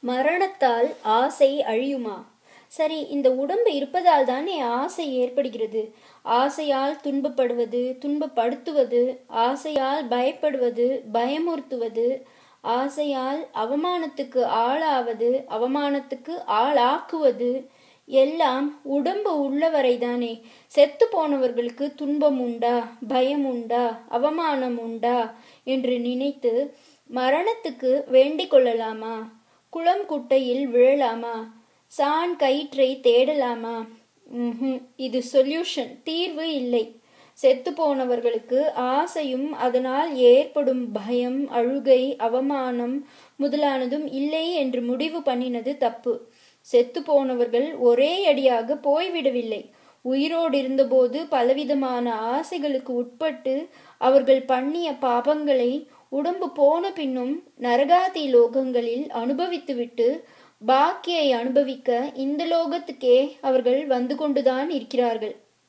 மரணத்தால் ஆசை அழியுமா? சரி, இந்த உடம்பு இருப்பதால் தானே ஆசை ஏற்படுகிறது. ஆசையால் துன்பப்படுவது, துன்பப்படுத்துவது, ஆசையால் பயப்படுவது, பயமுறுத்துவது, ஆசையால் அவமானத்துக்கு ஆளாவது, அவமானத்துக்கு ஆளாக்குவது எல்லாம் உடம்பு உள்ளவரைதானே. செத்து போனவர்களுக்கு துன்பம் உண்டா, பயம் உண்டா, அவமானம் உண்டா என்று நினைத்து மரணத்துக்கு வேண்டிக் கொள்ளலாமா? குளம் குட்டையில் விழலாமா? சான் கயிற்றை தேடலாமா? இது சொல்யூஷன், தீர்வு இல்லை. செத்து போனவர்களுக்கு ஆசையும் அதனால் ஏற்படும் பயம், அழுகை, அவமானம் முதலானதும் இல்லை என்று முடிவு பண்ணினது தப்பு. செத்து போனவர்கள் ஒரே அடியாக போய்விடவில்லை. உயிரோடு இருந்தபோது பலவிதமான ஆசைகளுக்கு உட்பட்டு அவர்கள் பண்ணிய பாபங்களை உடம்பு போன பின்னும் நரகாதி லோகங்களில் அனுபவித்துவிட்டு பாக்கியை அனுபவிக்க இந்த லோகத்துக்கே அவர்கள் வந்து கொண்டுதான் இருக்கிறார்கள்.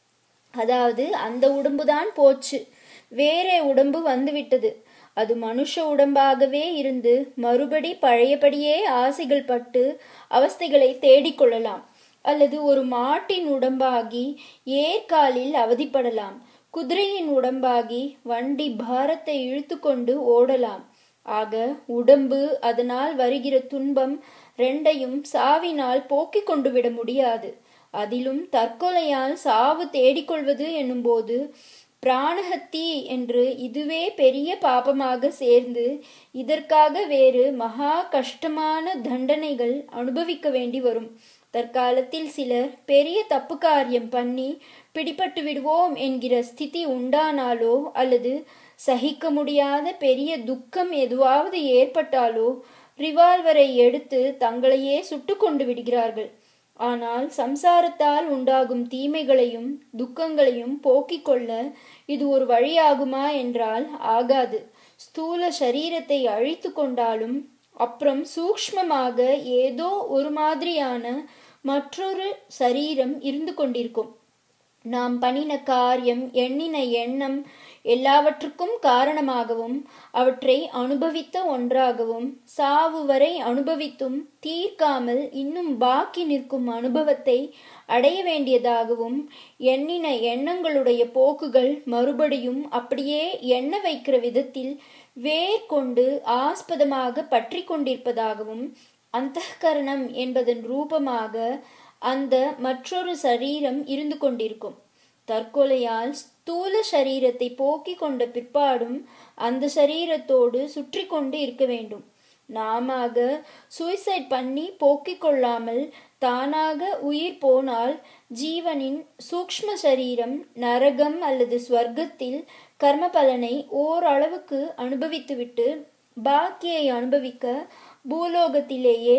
அதாவது அந்த உடம்புதான் போச்சு, வேற உடம்பு வந்துவிட்டது. அது மனுஷ உடம்பாகவே இருந்து மறுபடி பழையபடியே ஆசைகள் பட்டு அவஸ்தைகளை தேடிக்கொள்ளலாம். அல்லது ஒரு மாட்டின் உடம்பாகி ஏற்காலில் அவதிப்படலாம். குதிரையின் உடம்பாகி வண்டி பாரத்தை இழுத்து கொண்டு ஓடலாம். ஆக உடம்பு, அதனால் வருகிற துன்பம் ரெண்டையும் சாவினால் போக்கிக் கொண்டு விட முடியாது. அதிலும் தற்கொலையால் சாவு தேடிக்கொள்வது என்னும்போது பிராணஹத்தி என்று இதுவே பெரிய பாபமாக சேர்ந்து இதற்காக வேறு மகா கஷ்டமான தண்டனைகள் அனுபவிக்க வேண்டி வரும். தற்காலத்தில் சிலர் பெரிய தப்பு காரியம் பண்ணி பிடிபட்டு விடுவோம் என்கிற ஸ்திதி உண்டானாலோ அல்லது சகிக்க முடியாத பெரிய துக்கம் எதுவாவது ஏற்பட்டாலோ ரிவால்வரை எடுத்து தங்களையே சுட்டு கொண்டு விடுகிறார்கள். ஆனால் சம்சாரத்தால் உண்டாகும் தீமைகளையும் துக்கங்களையும் போக்கிக் கொள்ள இது ஒரு வழியாகுமா என்றால் ஆகாது. ஸ்தூல சரீரத்தை அழித்து கொண்டாலும் அப்புறம் சூக்ஷ்மமாக ஏதோ ஒரு மாதிரியான மற்றொரு சரீரம் இருந்து கொண்டிருக்கும். நாம் பண்ணின காரியம், எண்ணின எண்ணம் எல்லாவற்றுக்கும் காரணமாகவும் அவற்றை அனுபவித்த ஒன்றாகவும் சாவு வரை அனுபவித்தும் தீர்க்காமல் இன்னும் பாக்கி நிற்கும் அனுபவத்தை அடைய வேண்டியதாகவும் எண்ணின எண்ணங்களுடைய போக்குகள் மறுபடியும் அப்படியே எண்ண வைக்கிற விதத்தில் வேர் கொண்டு ஆஸ்பதமாக பற்றி கொண்டிருப்பதாகவும் அந்தःகரணம் என்பதன் ரூபமாக அந்த மற்றொரு சரீரம் இருந்து கொண்டிருக்கும். தற்கொலையால் ஸ்தூல சரீரத்தை போக்கி கொண்ட பிற்பாடும் அந்த சரீரத்தோடு சுற்றி கொண்டு இருக்க வேண்டும். நாம சூசைட் பண்ணி போக்கிக் கொள்ளாமல் தானாக உயிர் போனால் ஜீவனின் சூக்ஷ்ம சரீரம் நரகம் அல்லது ஸ்வர்க்கத்தில் கர்ம பலனை ஓரளவுக்கு அனுபவித்துவிட்டு பாக்கியை அனுபவிக்க பூலோகத்திலேயே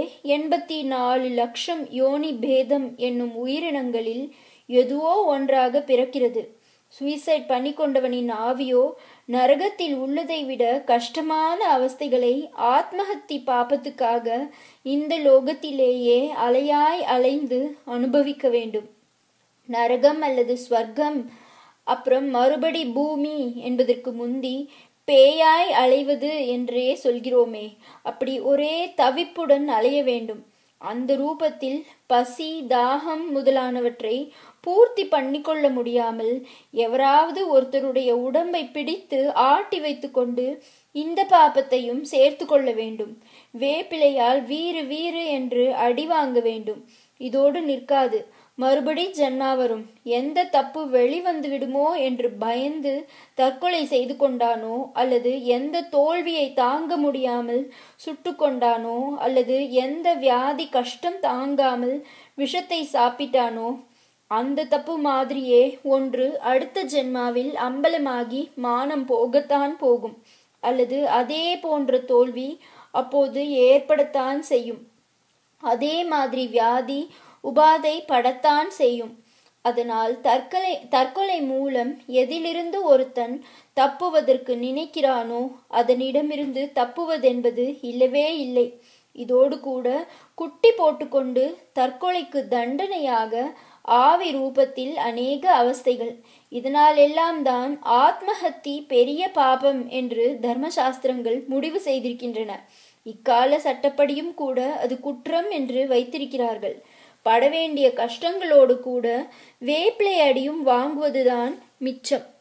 84 லட்சம் யோனி பேதம் என்னும் உயிரினங்களில் எதுவோ ஒன்றாக பிறக்கிறது. சூசைட் பண்ணி கொண்டவனின் ஆவியோ நரகத்தில் உள்ளதை விட கஷ்டமான அவஸ்தைகளை ஆத்மஹத்தி பாபத்துக்காக இந்த லோகத்திலேயே அலையாய் அலைந்து அனுபவிக்க வேண்டும். நரகம் அல்லது ஸ்வர்க்கம், அப்புறம் மறுபடி பூமி என்பதற்கு முந்தி பேயாய் அலைவது என்றே சொல்கிறோமே, அப்படி ஒரே தவிப்புடன் அலைய வேண்டும். அந்த ரூபத்தில் பசி, தாகம் முதலானவற்றை பூர்த்தி பண்ணிக்கொள்ள முடியாமல் எவராவது ஒருத்தருடைய உடம்பை பிடித்து ஆட்டி வைத்து கொண்டு இந்த பாபத்தையும் சேர்த்து கொள்ள வேண்டும். வேப்பிலையால் வீறு வீறு என்று அடி வாங்க வேண்டும். இதோடு நிற்காது, மறுபடி ஜன்மா வரும். எந்த தப்பு வெளிவந்து விடுமோ என்று பயந்து தற்கொலை செய்து கொண்டானோ, அல்லது எந்த தோல்வியை தாங்க முடியாமல் சுட்டு கொண்டானோ, அல்லது எந்த வியாதி கஷ்டம் தாங்காமல் விஷத்தை சாப்பிட்டானோ, அந்த தப்பு மாதிரியே ஒன்று அடுத்த ஜென்மாவில் அம்பலமாகி மானம் போகத்தான் போகும். அல்லது அதே போன்ற தோல்வி அப்போது ஏற்படத்தான் செய்யும். அதே மாதிரி வியாதி உபாதை படத்தான் செய்யும். அதனால் தற்கொலை மூலம் எதிலிருந்து ஒருத்தன் தப்புவதற்கு நினைக்கிறானோ அதனிடமிருந்து தப்புவதென்பது இல்லவே இல்லை. இதோடு கூட குட்டி போட்டுக்கொண்டு தற்கொலைக்கு தண்டனையாக ஆவி ரூபத்தில் அநேக அவஸ்தைகள். இதனால் எல்லாம் தான் ஆத்மஹத்தி பெரிய பாபம் என்று தர்மசாஸ்திரங்கள் முடிவு செய்திருக்கின்றன. இக்கால சட்டப்படியும் கூட அது குற்றம் என்று வைத்திருக்கிறார்கள். படவேண்டிய கஷ்டங்களோடு கூட வேப்பிலை அடியும் வாங்குவதுதான் மிச்சம்.